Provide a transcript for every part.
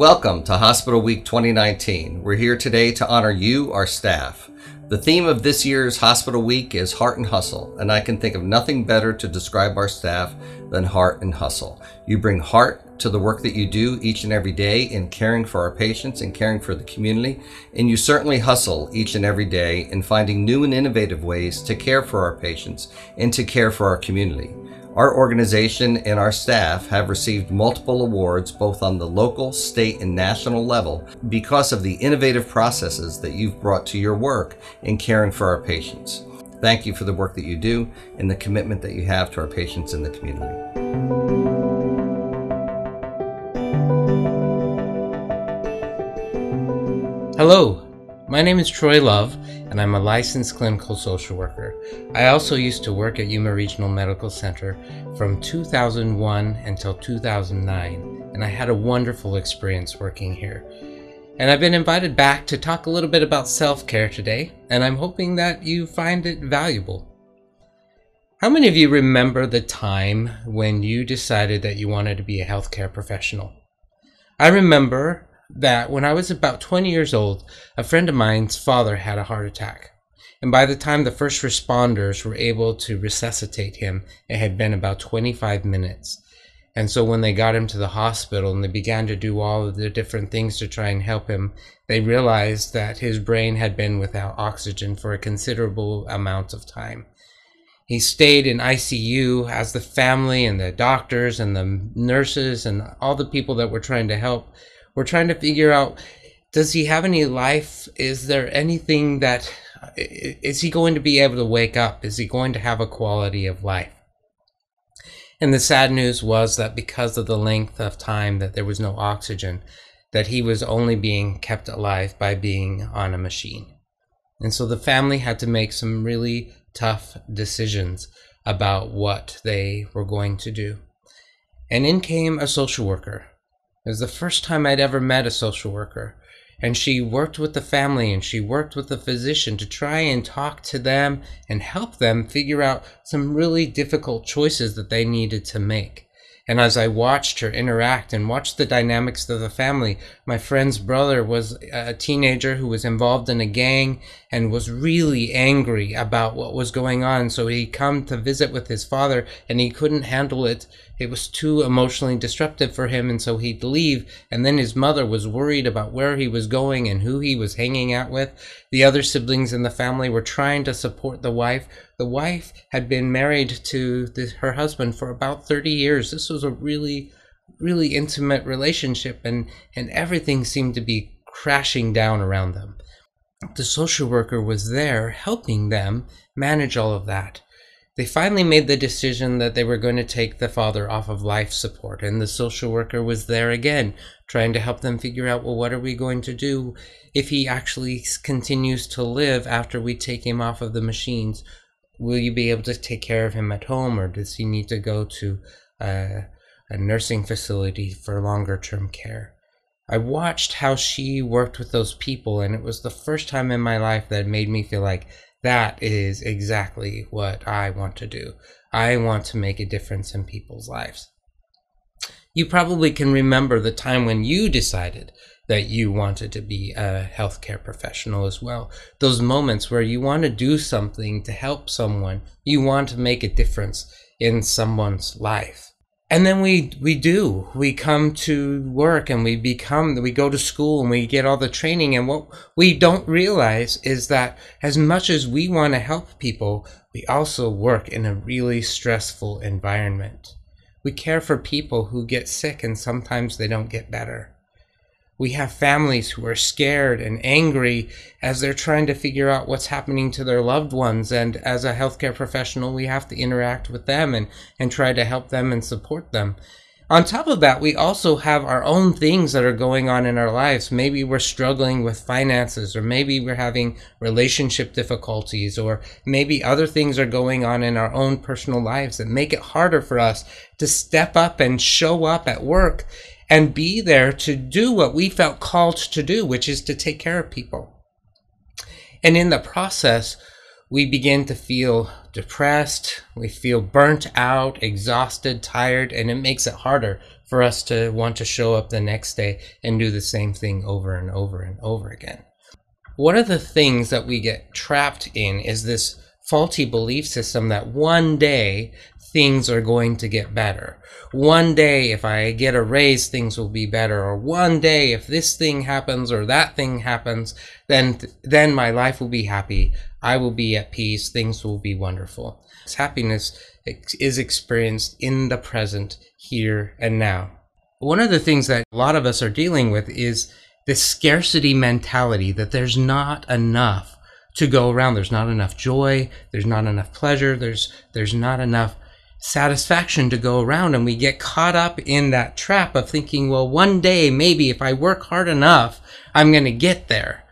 Welcome to Hospital Week 2019. We're here today to honor you, our staff. The theme of this year's Hospital Week is Heart and Hustle, and I can think of nothing better to describe our staff than heart and hustle. You bring heart to the work that you do each and every day in caring for our patients and caring for the community, and you certainly hustle each and every day in finding new and innovative ways to care for our patients and to care for our community. Our organization and our staff have received multiple awards both on the local, state, and national level because of the innovative processes that you've brought to your work in caring for our patients. Thank you for the work that you do and the commitment that you have to our patients in the community. Hello, my name is Troy Love, and I'm a licensed clinical social worker. I also used to work at Yuma Regional Medical Center from 2001 until 2009, and I had a wonderful experience working here. And I've been invited back to talk a little bit about self-care today, and I'm hoping that you find it valuable. How many of you remember the time when you decided that you wanted to be a healthcare professional? I remember that when I was about 20 years old, a friend of mine's father had a heart attack. And by the time the first responders were able to resuscitate him, it had been about 25 minutes. And so when they got him to the hospital and they began to do all of the different things to try and help him, they realized that his brain had been without oxygen for a considerable amount of time. He stayed in ICU as the family and the doctors and the nurses and all the people that were trying to help we're trying to figure out, does he have any life? Is there anything that, is he going to be able to wake up? Is he going to have a quality of life? And the sad news was that because of the length of time that there was no oxygen, that he was only being kept alive by being on a machine. And so the family had to make some really tough decisions about what they were going to do. And in came a social worker. It was the first time I'd ever met a social worker, and she worked with the family and she worked with the physician to try and talk to them and help them figure out some really difficult choices that they needed to make. And as I watched her interact and watched the dynamics of the family, my friend's brother was a teenager who was involved in a gang and was really angry about what was going on. So he come to visit with his father and he couldn't handle it. It was too emotionally disruptive for him, and so he'd leave. And then his mother was worried about where he was going and who he was hanging out with. The other siblings in the family were trying to support the wife. The wife had been married to her husband for about 30 years. This was a really, really intimate relationship, and everything seemed to be crashing down around them. The social worker was there helping them manage all of that. They finally made the decision that they were going to take the father off of life support, and the social worker was there again, trying to help them figure out, well, what are we going to do if he actually continues to live after we take him off of the machines? Will you be able to take care of him at home, or does he need to go to a nursing facility for longer term care? I watched how she worked with those people, and it was the first time in my life that made me feel like that is exactly what I want to do. I want to make a difference in people's lives. You probably can remember the time when you decided that you wanted to be a healthcare professional as well. Those moments where you want to do something to help someone, you want to make a difference in someone's life. And then we come to work and we go to school and we get all the training, and what we don't realize is that as much as we want to help people, we also work in a really stressful environment. We care for people who get sick and sometimes they don't get better. We have families who are scared and angry as they're trying to figure out what's happening to their loved ones. And as a healthcare professional, we have to interact with them and try to help them and support them. On top of that, we also have our own things that are going on in our lives. Maybe we're struggling with finances, or maybe we're having relationship difficulties, or maybe other things are going on in our own personal lives that make it harder for us to step up and show up at work and be there to do what we felt called to do, which is to take care of people. And in the process, we begin to feel depressed, we feel burnt out, exhausted, tired, and it makes it harder for us to want to show up the next day and do the same thing over and over and over again. One of the things that we get trapped in is this faulty belief system that one day things are going to get better. One day, if I get a raise, things will be better. Or one day, if this thing happens or that thing happens, then my life will be happy. I will be at peace. Things will be wonderful. This happiness is experienced in the present, here and now. One of the things that a lot of us are dealing with is this scarcity mentality, that there's not enough to go around. There's not enough joy. There's not enough pleasure. There's not enough satisfaction to go around, and we get caught up in that trap of thinking, well, one day, maybe if I work hard enough, I'm going to get there.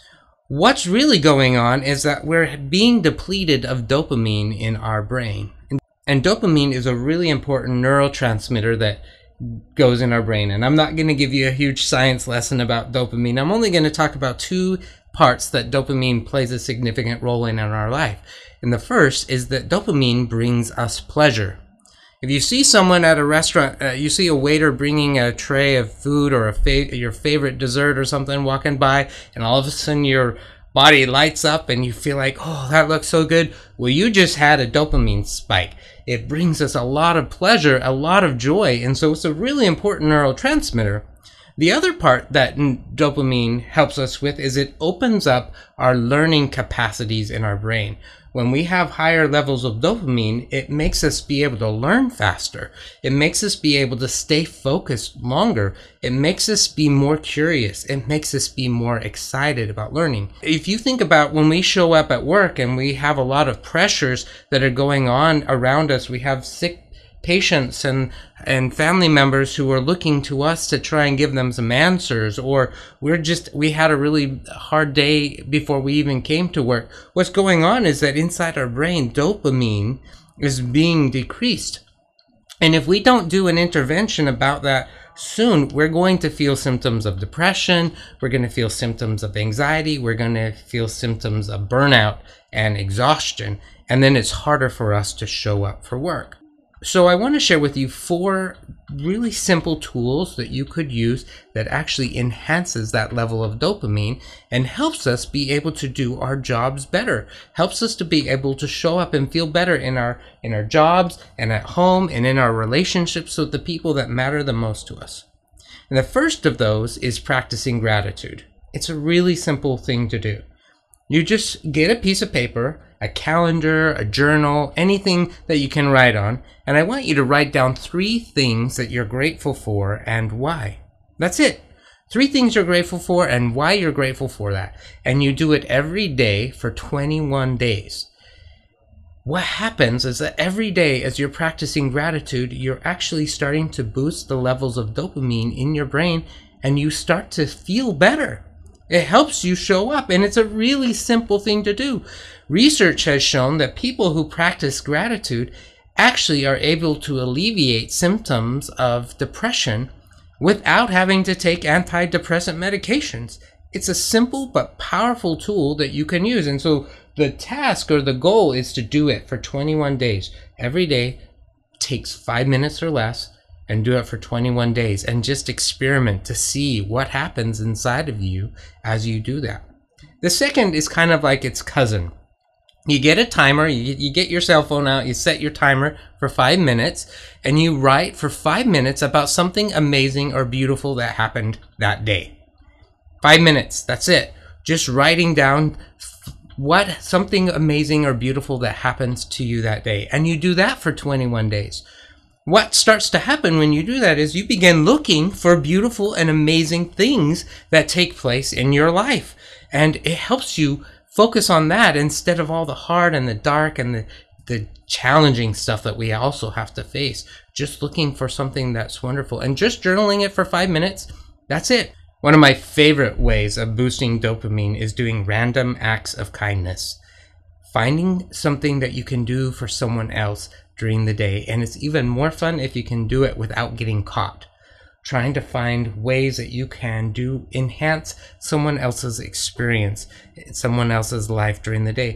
What's really going on is that we're being depleted of dopamine in our brain. And dopamine is a really important neurotransmitter that goes in our brain. And I'm not going to give you a huge science lesson about dopamine. I'm only going to talk about two parts that dopamine plays a significant role in our life. And the first is that dopamine brings us pleasure. If you see someone at a restaurant, you see a waiter bringing a tray of food or your favorite dessert or something walking by, and all of a sudden your body lights up and you feel like, oh, that looks so good. Well, you just had a dopamine spike. It brings us a lot of pleasure, a lot of joy, and so it's a really important neurotransmitter. The other part that dopamine helps us with is it opens up our learning capacities in our brain. When we have higher levels of dopamine, it makes us be able to learn faster. It makes us be able to stay focused longer. It makes us be more curious. It makes us be more excited about learning. If you think about when we show up at work and we have a lot of pressures that are going on around us, we have sick patients and family members who are looking to us to try and give them some answers, or we had a really hard day before we even came to work. What's going on is that inside our brain, dopamine is being decreased. And if we don't do an intervention about that soon, we're going to feel symptoms of depression, we're going to feel symptoms of anxiety, we're going to feel symptoms of burnout and exhaustion, and then it's harder for us to show up for work. So I want to share with you 4 really simple tools that you could use that actually enhances that level of dopamine and helps us be able to do our jobs better, helps us to be able to show up and feel better in our jobs and at home and in our relationships with the people that matter the most to us. And the first of those is practicing gratitude. It's a really simple thing to do. You just get a piece of paper, a calendar, a journal, anything that you can write on, and I want you to write down 3 things that you're grateful for and why. That's it. 3 things you're grateful for and why you're grateful for that. And you do it every day for 21 days. What happens is that every day as you're practicing gratitude, you're actually starting to boost the levels of dopamine in your brain, and you start to feel better. It helps you show up, and it's a really simple thing to do. Research has shown that people who practice gratitude actually are able to alleviate symptoms of depression without having to take antidepressant medications. It's a simple but powerful tool that you can use. And so the task or the goal is to do it for 21 days. Every day takes 5 minutes or less, and do it for 21 days and just experiment to see what happens inside of you as you do that. The second is kind of like its cousin. You get a timer, you get your cell phone out, you set your timer for 5 minutes, and you write for 5 minutes about something amazing or beautiful that happened that day. 5 minutes, that's it. Just writing down something amazing or beautiful that happens to you that day. And you do that for 21 days. What starts to happen when you do that is you begin looking for beautiful and amazing things that take place in your life. And it helps you focus on that instead of all the hard and the dark and the challenging stuff that we also have to face. Just looking for something that's wonderful and just journaling it for 5 minutes. That's it. One of my favorite ways of boosting dopamine is doing random acts of kindness. Finding something that you can do for someone else during the day, and it's even more fun if you can do it without getting caught. Trying to find ways that you can enhance someone else's experience, someone else's life during the day.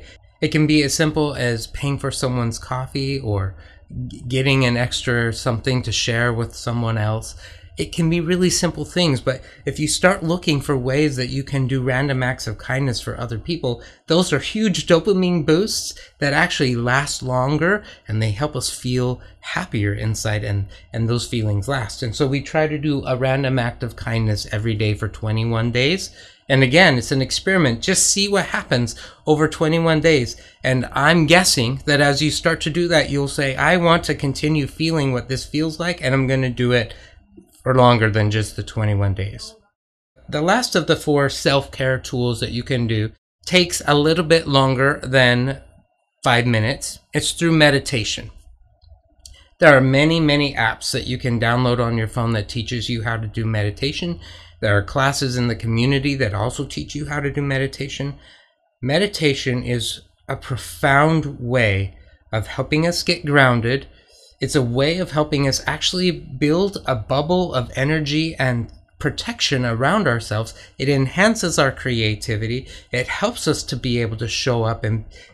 It can be as simple as paying for someone's coffee or getting an extra something to share with someone else. It can be really simple things, but if you start looking for ways that you can do random acts of kindness for other people, those are huge dopamine boosts that actually last longer, and they help us feel happier inside, and those feelings last. And so we try to do a random act of kindness every day for 21 days. And again, it's an experiment. Just see what happens over 21 days. And I'm guessing that as you start to do that, you'll say, I want to continue feeling what this feels like, and I'm going to do it for longer than just the 21 days. The last of the 4 self-care tools that you can do takes a little bit longer than 5 minutes. It's through meditation. There are many, many apps that you can download on your phone that teaches you how to do meditation. There are classes in the community that also teach you how to do meditation. Meditation is a profound way of helping us get grounded. It's a way of helping us actually build a bubble of energy and protection around ourselves. It enhances our creativity. It helps us to be able to show up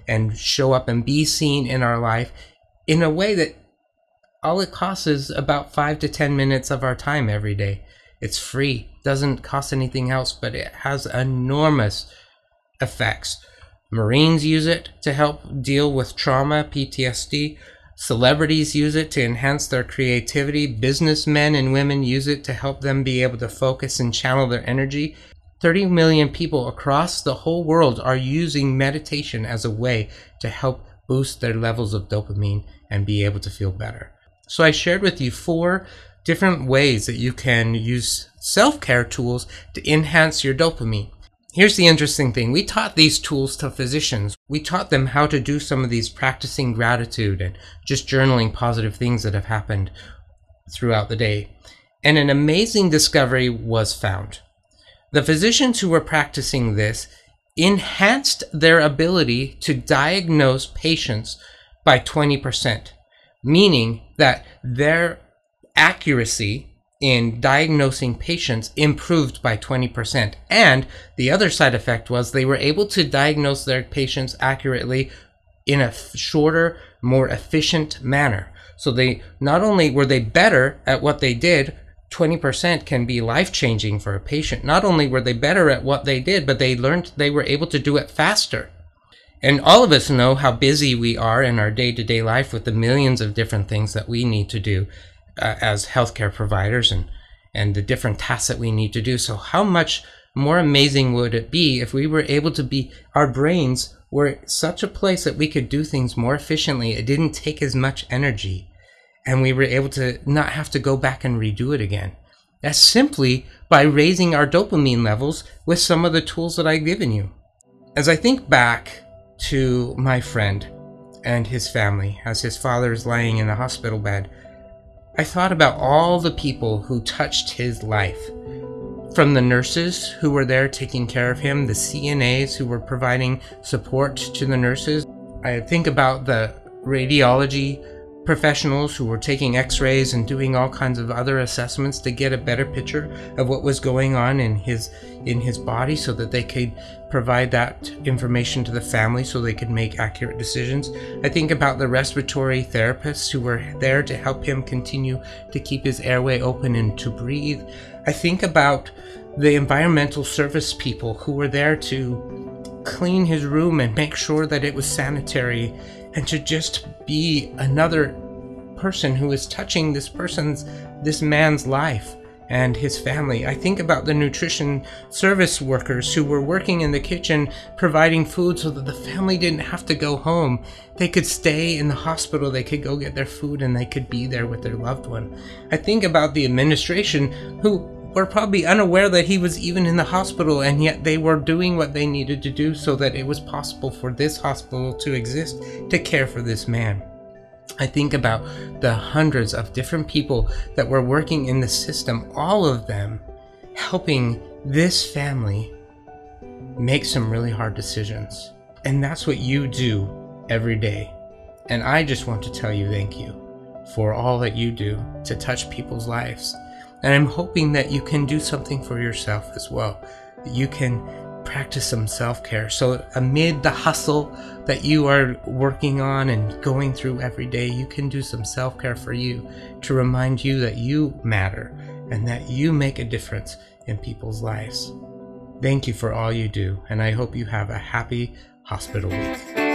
and be seen in our life in a way that all it costs is about 5 to 10 minutes of our time every day. It's free, doesn't cost anything else, but it has enormous effects. Marines use it to help deal with trauma, PTSD. Celebrities use it to enhance their creativity. Businessmen and women use it to help them be able to focus and channel their energy. 30 million people across the whole world are using meditation as a way to help boost their levels of dopamine and be able to feel better. So I shared with you 4 different ways that you can use self-care tools to enhance your dopamine. Here's the interesting thing. We taught these tools to physicians. We taught them how to do some of these practicing gratitude and just journaling positive things that have happened throughout the day. And an amazing discovery was found. The physicians who were practicing this enhanced their ability to diagnose patients by 20%, meaning that their accuracy in diagnosing patients improved by 20%. And the other side effect was they were able to diagnose their patients accurately in a shorter, more efficient manner. So they not only were they better at what they did, 20% can be life-changing for a patient. Not only were they better at what they did, but they learned they were able to do it faster. And all of us know how busy we are in our day-to-day life with the millions of different things that we need to do as healthcare providers and the different tasks that we need to do. So how much more amazing would it be if we were able to be, our brains were such a place that we could do things more efficiently. It didn't take as much energy, and we were able to not have to go back and redo it again. That's simply by raising our dopamine levels with some of the tools that I've given you. As I think back to my friend and his family as his father is lying in a hospital bed, I thought about all the people who touched his life. From the nurses who were there taking care of him, the CNAs who were providing support to the nurses. I think about the radiology professionals who were taking x-rays and doing all kinds of other assessments to get a better picture of what was going on in his body so that they could provide that information to the family so they could make accurate decisions. I think about the respiratory therapists who were there to help him continue to keep his airway open and to breathe. I think about the environmental service people who were there to clean his room and make sure that it was sanitary, and to just be another person who is touching this man's life and his family. I think about the nutrition service workers who were working in the kitchen providing food so that the family didn't have to go home. They could stay in the hospital, they could go get their food, and they could be there with their loved one. I think about the administration who were probably unaware that he was even in the hospital, and yet they were doing what they needed to do so that it was possible for this hospital to exist to care for this man. I think about the hundreds of different people that were working in the system, all of them helping this family make some really hard decisions. And that's what you do every day. And I just want to tell you thank you for all that you do to touch people's lives. And I'm hoping that you can do something for yourself as well. That you can practice some self-care. So amid the hustle that you are working on and going through every day, you can do some self-care for you to remind you that you matter and that you make a difference in people's lives. Thank you for all you do, and I hope you have a happy hospital week.